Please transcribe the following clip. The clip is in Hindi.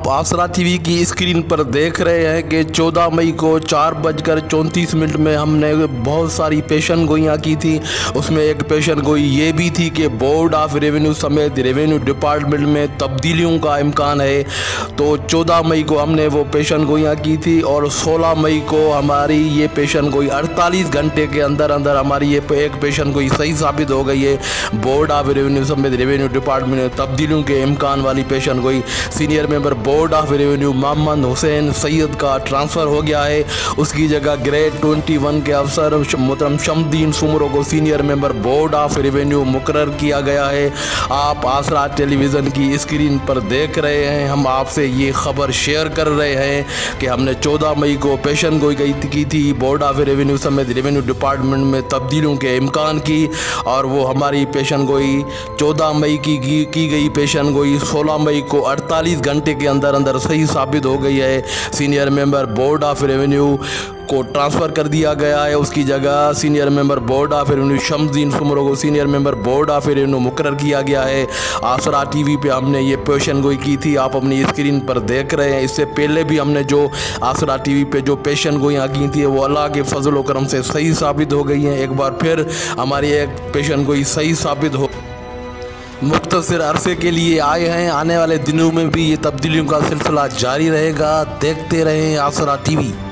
आप आसरा टीवी की स्क्रीन पर देख रहे हैं कि 14 मई को 4:34 में हमने बहुत सारी पेशन गोइयाँ की थी। उसमें एक पेशन गोई ये भी थी कि बोर्ड ऑफ रेवेन्यू समेत रेवेन्यू डिपार्टमेंट में तब्दीलियों का इम्कान है। तो 14 मई को हमने वो पेशन गोइयाँ की थी और 16 मई को हमारी ये पेशन गोई 48 घंटे के अंदर अंदर हमारी ये एक पेशन गोई सही साबित हो गई है। बोर्ड ऑफ रेवेन्यू समेत रेवेन्यू डिपार्टमेंट में तब्दीलियों के इम्कान वाली पेशन गोई senior member board of revenue Mohammad Hussain Syed का ट्रांसफ़र हो गया है। उसकी जगह ग्रेड 21 के अफसर मोहतरम शमदीन सुमरो को senior member board of revenue मुकर्रर किया गया है। आप आसरा टेलीविज़न की स्क्रीन पर देख रहे हैं। हम आपसे ये खबर शेयर कर रहे हैं कि हमने 14 मई को पेशन गोई की थी बोर्ड ऑफ रेवेन्यू समेत रेवेन्यू डिपार्टमेंट में तब्दीलियों के इम्कान की, और वो हमारी पेशन गोई 14 मई की गई पेशन गोई 16 मई को 48 घंटे के अंदर अंदर सही साबित हो गई है। Senior member board of revenue को ट्रांसफ़र कर दिया गया है। उसकी जगह senior member board of revenue Shamdin Soomro को senior member board of revenue मुकर्रर किया गया है। आसरा टीवी पे हमने ये पेशन गोई की थी, आप अपनी स्क्रीन पर देख रहे हैं। इससे पहले भी हमने जो आसरा टीवी पे जो पेशन गोइयाँ की थी वो अल्लाह के फजल व करम से सही साबित हो गई हैं। एक बार फिर हमारी एक पेशन गोई सही साबित हो मुख्तसर अरसे के लिए आए हैं। आने वाले दिनों में भी ये तब्दीलियों का सिलसिला जारी रहेगा। देखते रहें आसरा टीवी।